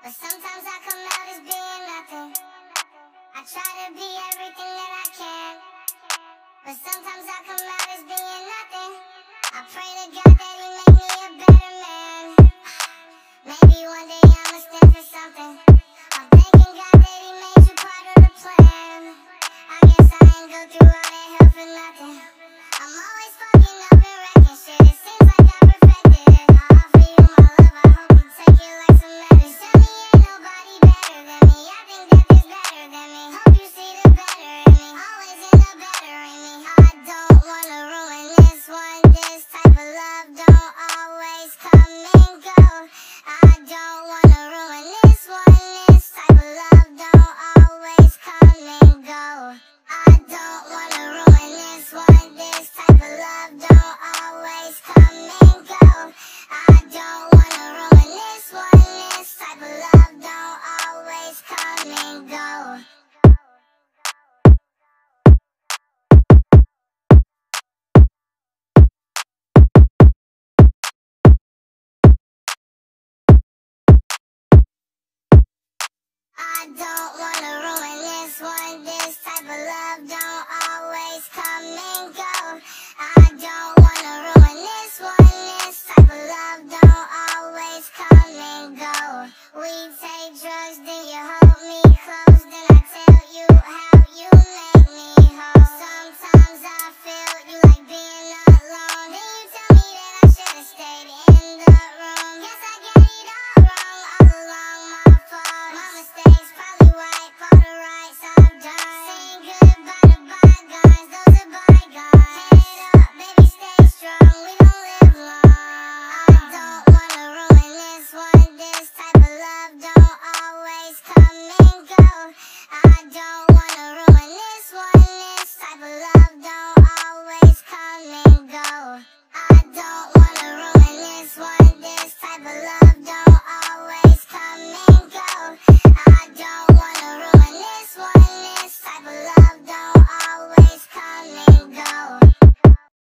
But sometimes I come out as being nothing. I try to be everything that I can, but sometimes I come out as being nothing. I pray to God that He make me a better man. Maybe one day I'ma stand for something. I'm thanking God that He made you part of the plan. I guess I ain't go through all that hell for nothing. I'm always fucking up and wrecking shit. It seems like I perfected it. I offer you my love, I hope you take it like some medicine. Tell me ain't nobody better than me. I think that there's better than me. Hope you see the better in me. Always end up bettering me. I don't wanna ruin this one. This type of love don't always come and go. I don't wanna ruin this one. This type of love don't always come and go. I don't wanna ruin this one. This type of love don't always come and go. I don't wanna ruin this one. This type of love don't always come and go. I don't wanna ruin this one. This type of love don't always come and go. I don't wanna ruin this one. This type of love don't always come and go. We take drugs, then you hold me close, then I tell you how you make me whole. Sometimes I feel you like being alone, then you tell me that I should've stayed in the room. Guess I get it all wrong, all along my fault. My mistakes probably wipe all the rights I've done. Saying goodbye to bygones, those are bygones. Head up, baby, stay strong, we don't live long. I don't wanna ruin this one. This type of love don't always come and go. I don't